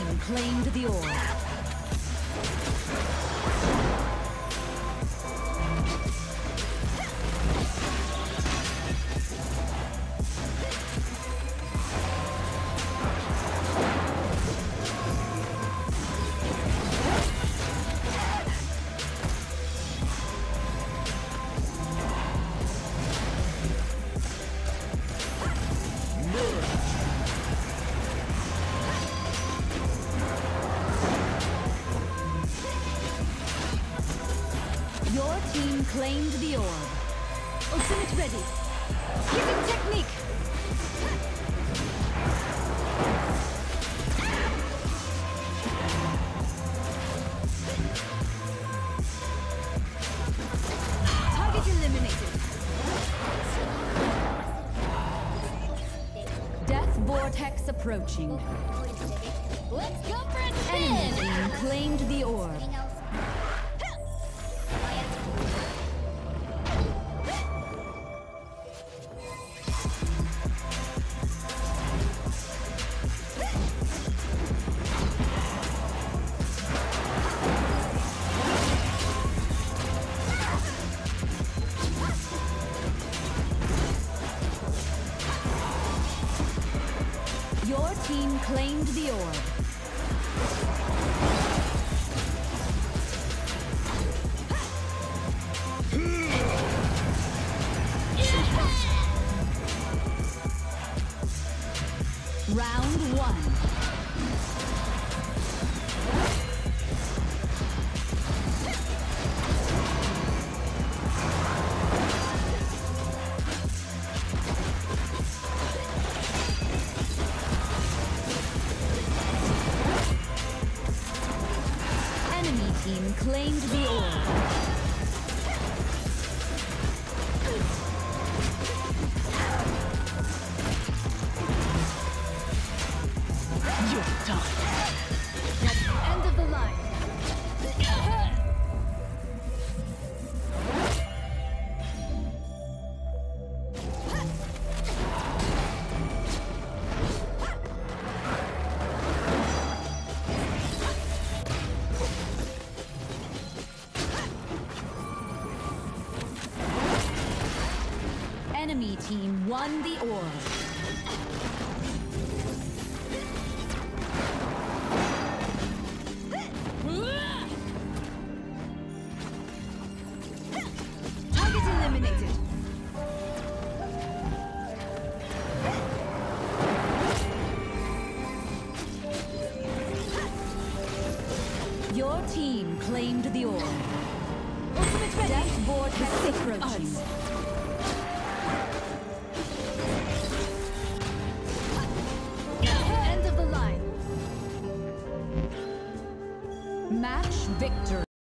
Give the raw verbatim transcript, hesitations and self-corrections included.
team claimed the orb. Your team claimed the orb. Ultimate ready. Giving technique. Target eliminated. Death vortex approaching. Let's go for a spin! Enemy team claimed the orb. Your team claimed the orb. Round one. Enemy team claimed the orb. You're done. That's the end of the line. Enemy team won the orb. Target eliminated. Your team claimed the orb. Ultimate ready. Death vortex approaching. Us. End of the line. Match victory.